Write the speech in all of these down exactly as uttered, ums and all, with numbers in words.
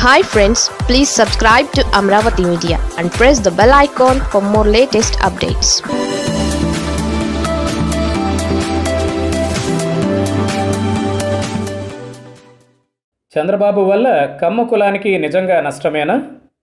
Hi friends, please subscribe to Amaravathi Media and press the bell icon for more latest updates. Chandrababu వల్ల కమ్మ కులానికి నిజంగా నష్టమేనా?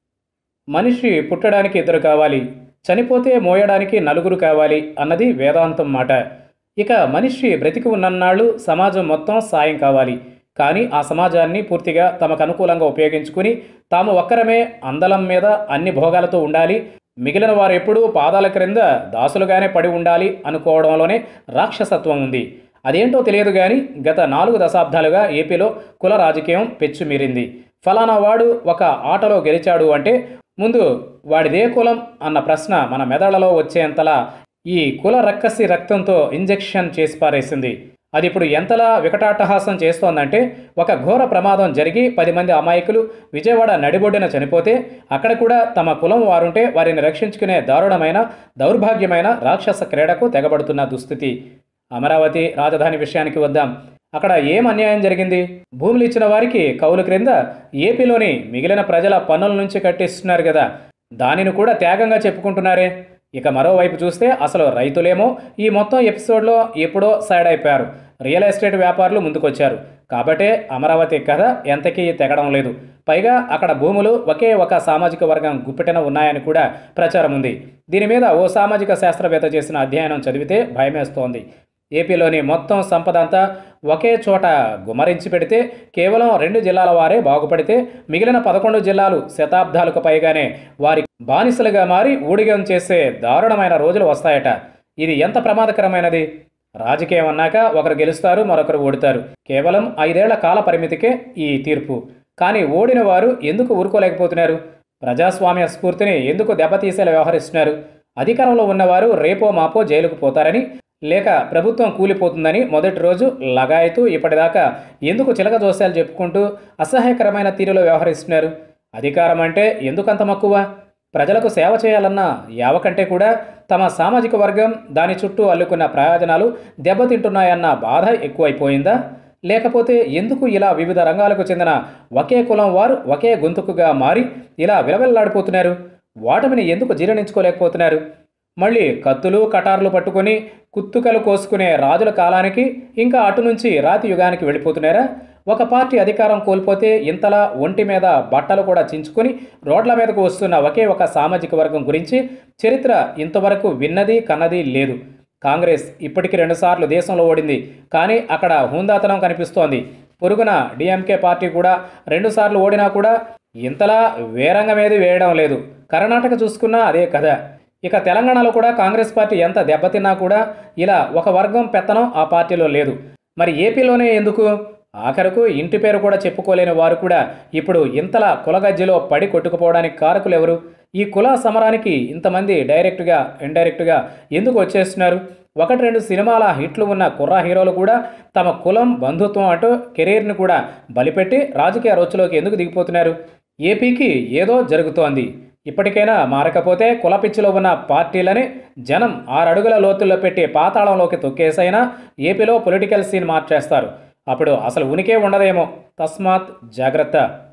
మనిషి పుట్టడానికి ఇద్దరు కావాలి, చనిపోతే మోయడానికి నలుగురు కావాలి అన్నది వేదాంతం మాట. ఇక మనిషి బ్రతికి ఉన్నన్నాళ్ళు సమాజం మొత్తం సాయం కావాలి. కానీ ఆ సమాజాన్ని పూర్తిగా తమకు అనుకూలంగా ఉపయోగించుకుని తాము ఒక్కరమే అందలం మీద అన్ని భోగాలతో ఉండాలి, మిగిలిన వారు ఎప్పుడూ పాదాల క్రింద దాసులుగానే పడి ఉండాలి అనుకోవడంలోనే రాక్షసత్వం ఉంది. అదేంటో తెలియదు కానీ గత నాలుగు దశాబ్దాలుగా ఏపీలో కుల రాజకీయం పెచ్చుమీరింది. ఫలానా వాడు ఒక ఆటలో గెలిచాడు అంటే ముందు వాడిదే కులం అన్న ప్రశ్న మన మెదళ్లలో వచ్చేంతలా ఈ కుల రక్కసి రక్తంతో ఇంజెక్షన్ చేసి పారేసింది. అది ఇప్పుడు ఎంతలా వికటాట్టహాసం చేస్తోందంటే ఒక ఘోర ప్రమాదం జరిగి పది మంది అమాయకులు విజయవాడ నడిబొడ్డున చనిపోతే అక్కడ కూడా తమ కులం వారుంటే వారిని రక్షించుకునే దారుణమైన దౌర్భాగ్యమైన రాక్షస క్రీడకు తెగబడుతున్న దుస్థితి. అమరావతి రాజధాని విషయానికి వద్దాం. అక్కడ ఏం అన్యాయం జరిగింది? భూములు ఇచ్చిన వారికి కౌలు క్రింద ఏపీలోని మిగిలిన ప్రజల పన్నుల నుంచి కట్టిస్తున్నారు కదా, దానిని కూడా త్యాగంగా చెప్పుకుంటున్నారే. ఇక మరోవైపు చూస్తే అసలు రైతులేమో ఈ మొత్తం ఎపిసోడ్లో ఎప్పుడో సైడ్ అయిపోయారు. రియల్ ఎస్టేట్ వ్యాపారులు ముందుకొచ్చారు కాబట్టే అమరావతి కథ ఎంతకీ తెగడం లేదు. పైగా అక్కడ భూములు ఒకే ఒక సామాజిక వర్గం గుప్పిటన ఉన్నాయని కూడా ప్రచారం ఉంది. దీని మీద ఓ సామాజిక శాస్త్రవేత్త చేసిన అధ్యయనం చదివితే భయమేస్తోంది. ఏపీలోని మొత్తం సంపద అంతా ఒకే చోట గుమరించి పెడితే కేవలం రెండు జిల్లాల వారే బాగుపడితే మిగిలిన పదకొండు జిల్లాలు శతాబ్దాలకు పైగానే వారి బానిసలుగా మారి ఊడిగం చేసే దారుణమైన రోజులు వస్తాయట. ఇది ఎంత ప్రమాదకరమైనది? రాజకీయం అన్నాక ఒకరు గెలుస్తారు, మరొకరు ఓడుతారు. కేవలం ఐదేళ్ల కాల పరిమితికే ఈ తీర్పు. కానీ ఓడిన వారు ఎందుకు ఊరుకోలేకపోతున్నారు? ప్రజాస్వామ్య స్ఫూర్తిని ఎందుకు దెబ్బతీసేలా వ్యవహరిస్తున్నారు? అధికారంలో ఉన్నవారు రేపో మాపో జైలుకు పోతారని, లేక ప్రభుత్వం కూలిపోతుందని మొదటి రోజు లగాయతూ ఇప్పటిదాకా ఎందుకు చిలక జోస్యాలు చెప్పుకుంటూ అసహ్యకరమైన తీరులో వ్యవహరిస్తున్నారు? అధికారం అంటే ఎందుకంత మక్కువ? ప్రజలకు సేవ చేయాలన్న యావ కంటే కూడా తమ సామాజిక వర్గం దాని చుట్టూ అల్లుకున్న ప్రయోజనాలు దెబ్బతింటున్నాయన్న బాధ ఎక్కువైపోయిందా? లేకపోతే ఎందుకు ఇలా వివిధ రంగాలకు చెందిన ఒకే కులం వారు ఒకే గొంతుకుగా మారి ఇలా విలవిల్లాడిపోతున్నారు? వాటమిని ఎందుకు జీర్ణించుకోలేకపోతున్నారు? మళ్ళీ కత్తులు కటార్లు పట్టుకొని కుత్తుకలు కోసుకునే రాజుల కాలానికి ఇంకా అటు నుంచి రాతి యుగానికి వెళ్ళిపోతున్నారా? ఒక పార్టీ అధికారం కోల్పోతే ఇంతలా ఒంటి మీద బట్టలు కూడా చించుకొని రోడ్ల మీదకు వస్తున్న ఒకే ఒక సామాజిక వర్గం గురించి చరిత్ర ఇంతవరకు విన్నది కన్నది లేదు. కాంగ్రెస్ ఇప్పటికీ రెండుసార్లు దేశంలో ఓడింది, కానీ అక్కడ హుందాతనం కనిపిస్తోంది. పొరుగున డిఎంకే పార్టీ కూడా రెండుసార్లు ఓడినా కూడా ఇంతలా వేరంగమేది వేయడం లేదు. కర్ణాటక చూసుకున్నా అదే కథ. ఇక తెలంగాణలో కూడా కాంగ్రెస్ పార్టీ ఎంత దెబ్బతిన్నా కూడా ఇలా ఒక వర్గం పెత్తనం ఆ పార్టీలో లేదు. మరి ఏపీలోనే ఎందుకు? ఆఖరకు ఇంటి పేరు కూడా చెప్పుకోలేని వారు కూడా ఇప్పుడు ఇంతలా కులగజ్జలో పడి కొట్టుకుపోవడానికి కారకులు ఎవరు? ఈ కుల సమరానికి ఇంతమంది డైరెక్ట్గా ఇండైరెక్ట్గా ఎందుకు వచ్చేస్తున్నారు? ఒకటి రెండు సినిమాల హిట్లు ఉన్న కుర్రా హీరోలు కూడా తమ కులం బంధుత్వం అంటూ కెరీర్ని కూడా బలిపెట్టి రాజకీయ రొచ్చులోకి ఎందుకు దిగిపోతున్నారు? ఏపీకి ఏదో జరుగుతోంది. ఇప్పటికైనా మారకపోతే కులపిచ్చిలో ఉన్న పార్టీలని జనం ఆరడుగుల లోతుల్లో పెట్టి పాతాళంలోకి తొక్కేసైనా ఏపీలో పొలిటికల్ సీన్ మార్చేస్తారు. అప్పుడు అసలు ఉనికే ఉండదేమో. తస్మాత్ జాగ్రత్త.